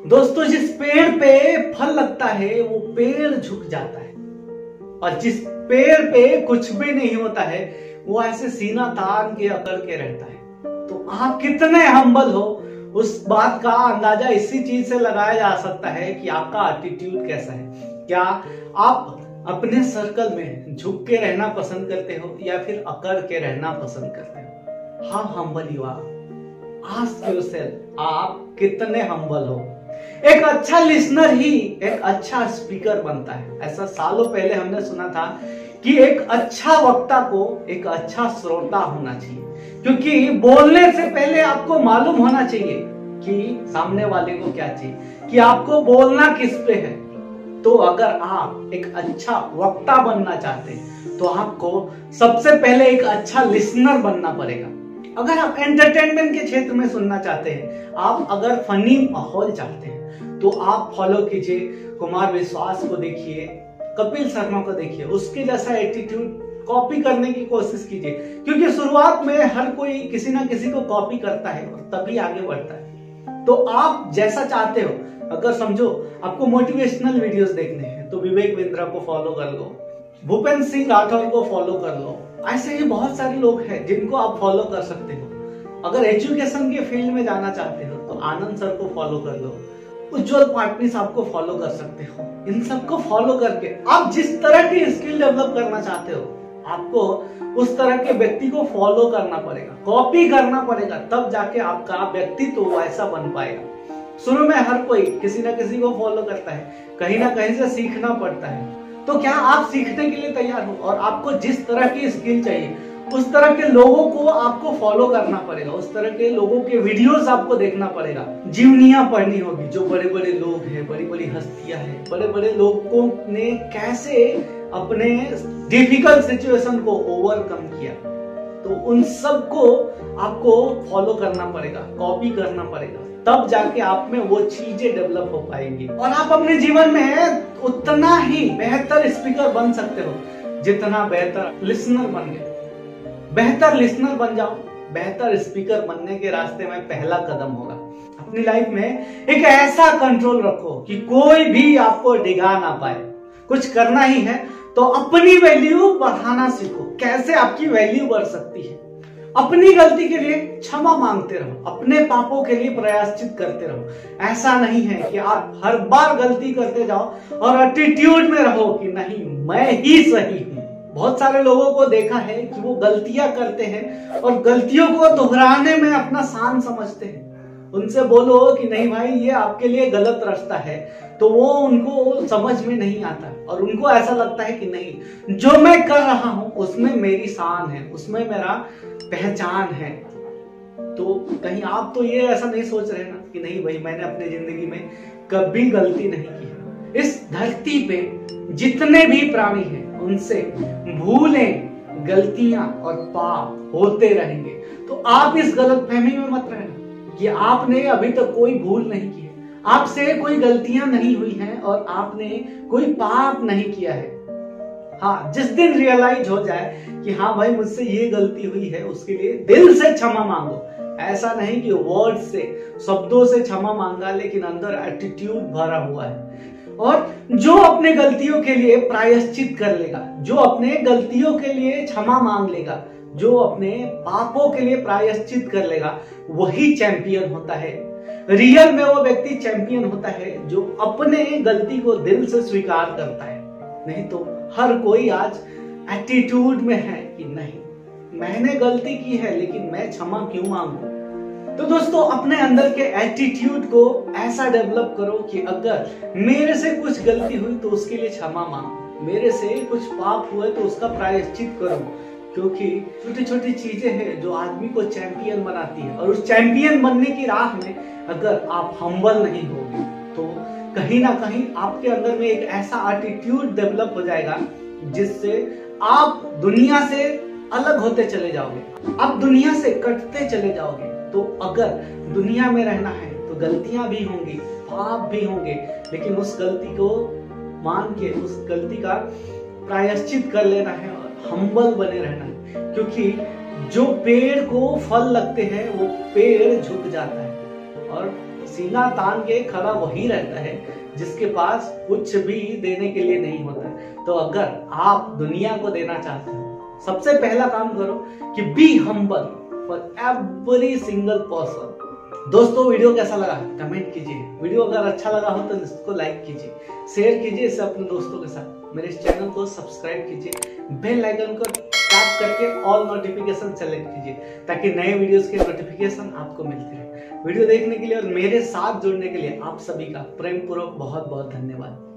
दोस्तों, जिस पेड़ पे फल लगता है वो पेड़ झुक जाता है, और जिस पेड़ पे कुछ भी नहीं होता है वो ऐसे सीना तान के अकड़ के रहता है। तो आप कितने हम्बल हो, उस बात का अंदाजा इसी चीज से लगाया जा सकता है कि आपका एटीट्यूड कैसा है। क्या आप अपने सर्कल में झुक के रहना पसंद करते हो या फिर अकड़ के रहना पसंद करते हो? हाँ, humble you are. Ask yourself, आप कितने हम्बल हो। एक अच्छा लिसनर ही एक अच्छा स्पीकर बनता है। ऐसा सालों पहले हमने सुना था कि एक अच्छा वक्ता को एक अच्छा श्रोता होना चाहिए, क्योंकि बोलने से पहले आपको मालूम होना चाहिए कि सामने वाले को क्या चाहिए, कि आपको बोलना किस पे है। तो अगर आप एक अच्छा वक्ता बनना चाहते हैं तो आपको सबसे पहले एक अच्छा लिसनर बनना पड़ेगा। अगर आप एंटरटेनमेंट के क्षेत्र में सुनना चाहते हैं, आप अगर फनी माहौल चाहते हैं, तो आप फॉलो कीजिए कुमार विश्वास को, देखिए कपिल शर्मा को, देखिए उसके जैसा एटीट्यूड कॉपी करने की कोशिश कीजिए, क्योंकि शुरुआत में हर कोई किसी ना किसी को कॉपी करता है और तभी आगे बढ़ता है। तो आप जैसा चाहते हो, अगर समझो आपको मोटिवेशनल वीडियोस देखने हैं तो विवेक बिंद्रा को फॉलो कर लो, भूपेंद्र सिंह राठौर को फॉलो कर लो। ऐसे ही बहुत सारे लोग हैं जिनको आप फॉलो कर सकते हो। अगर एजुकेशन के फील्ड में जाना चाहते हो तो आनंद सर को फॉलो कर लो, उज्जवल पाटनी साहब को फॉलो कर सकते हो। इन सबको फॉलो करके आप जिस तरह की स्किल डेवलप करना चाहते हो, आपको उस तरह के व्यक्ति को फॉलो करना पड़ेगा, कॉपी करना पड़ेगा, तब जाके आपका व्यक्तित्व तो ऐसा बन पाएगा। शुरू में हर कोई किसी ना किसी को फॉलो करता है, कहीं ना कहीं से सीखना पड़ता है। तो क्या आप सीखने के लिए तैयार हो? और आपको जिस तरह की स्किल चाहिए उस तरह के लोगों को आपको फॉलो करना पड़ेगा, उस तरह के लोगों के वीडियोस आपको देखना पड़ेगा, जीवनियां पढ़नी होगी। जो बड़े बड़े लोग हैं, बड़ी बड़ी हस्तियां हैं, बड़े बड़े लोगों ने कैसे अपने डिफिकल्ट सिचुएशन को ओवरकम किया, तो उन सबको आपको फॉलो करना पड़ेगा, कॉपी करना पड़ेगा, तब जाके आप में वो चीजें डेवलप हो पाएंगी और आप अपने जीवन में उतना ही बेहतर स्पीकर बन सकते हो जितना बेहतर लिसनर बन गए। बेहतर लिसनर बन जाओ, बेहतर स्पीकर बनने के रास्ते में पहला कदम होगा। अपनी लाइफ में एक ऐसा कंट्रोल रखो कि कोई भी आपको डिगा ना पाए। कुछ करना ही है तो अपनी वैल्यू बढ़ाना सीखो। कैसे आपकी वैल्यू बढ़ सकती है? अपनी गलती के लिए क्षमा मांगते रहो, अपने पापों के लिए प्रायश्चित करते रहो। ऐसा नहीं है कि आप हर बार गलती करते जाओ और एटीट्यूड में रहो कि नहीं मैं ही सही हूं। बहुत सारे लोगों को देखा है कि वो गलतियां करते हैं और गलतियों को दोहराने में अपना शान समझते हैं। उनसे बोलो कि नहीं भाई ये आपके लिए गलत रास्ता है, तो वो उनको समझ में नहीं आता और उनको ऐसा लगता है कि नहीं जो मैं कर रहा हूं उसमें मेरी शान है, उसमें मेरा पहचान है। तो कहीं आप तो ये ऐसा नहीं सोच रहे ना कि नहीं भाई मैंने अपनी जिंदगी में कभी गलती नहीं की है। इस धरती पे जितने भी प्राणी हैं उनसे भूलें, गलतियां और पाप होते रहेंगे। तो आप इस गलतफहमी में मत रहना कि आपने अभी तक कोई भूल नहीं की है, आपसे कोई गलतियां नहीं हुई हैं और आपने कोई पाप नहीं किया है। हाँ, जिस दिन रियलाइज हो जाए कि हाँ भाई मुझसे ये गलती हुई है, उसके लिए दिल से क्षमा मांगो। ऐसा नहीं कि वर्ड से, शब्दों से क्षमा मांगा लेकिन अंदर एटीट्यूड भरा हुआ है। और जो अपने गलतियों के लिए प्रायश्चित कर लेगा, जो अपने गलतियों के लिए क्षमा मांग लेगा, जो अपने पापों के लिए प्रायश्चित कर लेगा, वही चैंपियन होता है। रियल में वो व्यक्ति चैंपियन होता है जो अपने गलती को दिल से स्वीकार करता है। नहीं तो हर कोई आज एटीट्यूड में है कि नहीं मैंने गलती की है लेकिन मैं क्षमा क्यों मांगू। तो दोस्तों, अपने अंदर के एटीट्यूड को ऐसा डेवलप करो कि अगर मेरे से कुछ गलती हुई तो उसके लिए क्षमा मांगो, मेरे से कुछ पाप हुए तो उसका प्रायश्चित करो, क्योंकि छोटी छोटी चीजें हैं जो आदमी को चैंपियन बनाती है। और उस चैंपियन बनने की राह में अगर आप हम्बल नहीं होगे तो कहीं ना कहीं आपके अंदर में एक ऐसा एटीट्यूड डेवलप हो जाएगा जिससे आप दुनिया से अलग होते चले जाओगे, आप दुनिया से कटते चले जाओगे। तो अगर दुनिया में रहना है तो गलतियां भी होंगी, पाप भी होंगे, लेकिन उस गलती को मान के उस गलती का प्रायश्चित कर लेना है और हम्बल बने रहना है। क्योंकि जो पेड़ को फल लगते हैं वो पेड़ झुक जाता है और सीना तान के खड़ा वही रहता है जिसके पास कुछ भी देने के लिए नहीं होता है। तो अगर आप दुनिया को देना चाहते हो, सबसे पहला काम करो कि be humble for every single person. दोस्तों वीडियो कैसा लगा कमेंट कीजिए। वीडियो अगर अच्छा लगा हो तो इसको लाइक कीजिए, शेयर कीजिए इसे अपने दोस्तों के साथ। मेरे इस चैनल को सब्सक्राइब कीजिए, बेल आइकन को टैप करके ऑल नोटिफिकेशन सेलेक्ट कीजिए ताकि नए वीडियोस के नोटिफिकेशन आपको मिलते रहे। वीडियो देखने के लिए और मेरे साथ जुड़ने के लिए आप सभी का प्रेम पूर्वक बहुत बहुत धन्यवाद।